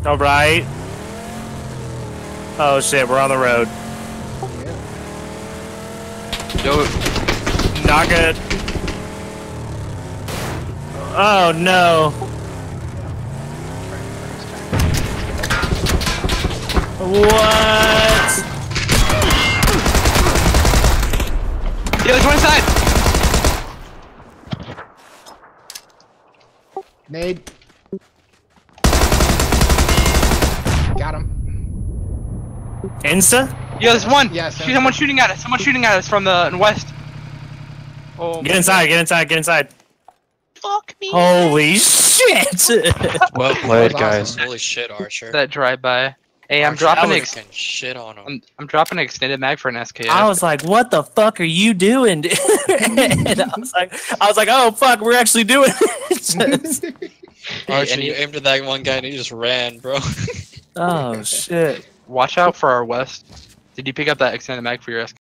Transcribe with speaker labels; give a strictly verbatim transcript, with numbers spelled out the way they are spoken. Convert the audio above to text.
Speaker 1: All right. Oh shit, we're on the road.
Speaker 2: Yo,
Speaker 1: Not good. Oh no. What?
Speaker 2: yo, there's one inside.
Speaker 3: Nade. Got him.
Speaker 1: Insta?
Speaker 2: Yo, there's one.
Speaker 3: Yes,
Speaker 2: Shoot, someone shooting at us. Someone shooting at us from the west. Oh,
Speaker 1: Get inside, get inside, get inside.
Speaker 2: fuck me.
Speaker 1: Holy shit!
Speaker 4: Well played,
Speaker 3: That was
Speaker 4: guys.
Speaker 3: awesome.
Speaker 5: Holy shit, Archer.
Speaker 2: That drive-by. Hey, I'm
Speaker 5: Archer
Speaker 2: dropping
Speaker 1: was-
Speaker 2: ex
Speaker 5: fucking shit on him.
Speaker 2: I'm, I'm dropping an extended mag for an S K S.
Speaker 1: I was like, what the fuck are you doing? dude? And I was like, I was like, oh fuck, we're actually doing it.
Speaker 5: Archer,
Speaker 2: and
Speaker 5: you
Speaker 2: he-
Speaker 5: aimed at that one guy and he just ran, bro.
Speaker 1: Oh shit.
Speaker 2: Watch out for our west. Did you pick up that extended mag for your S K S?